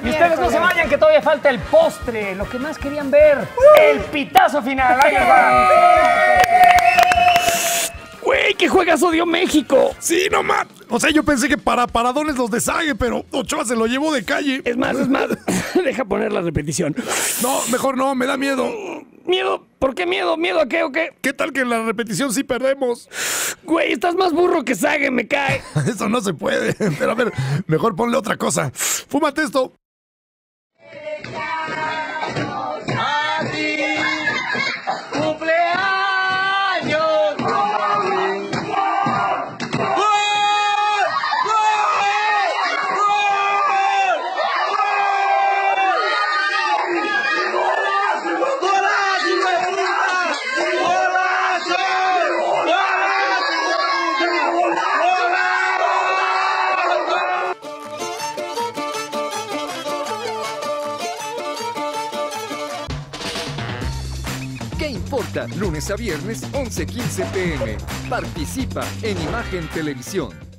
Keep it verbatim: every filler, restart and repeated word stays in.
Y ustedes no se vayan, que todavía falta el postre, lo que más querían ver, el pitazo final. Ahí les va. Güey, qué juegazo dio México. Sí, no más. O sea, yo pensé que para paradones los de Sague, pero Ochoa se lo llevó de calle. Es más, es más. Deja poner la repetición. No, mejor no, me da miedo. ¿Miedo? ¿Por qué miedo? ¿Miedo a qué o qué? ¿Qué tal que en la repetición sí perdemos? Güey, estás más burro que Sague, me cae. Eso no se puede. Pero a ver, mejor ponle otra cosa. Fúmate esto. ¿Qué importa? Lunes a viernes, once quince p m Participa en Imagen Televisión.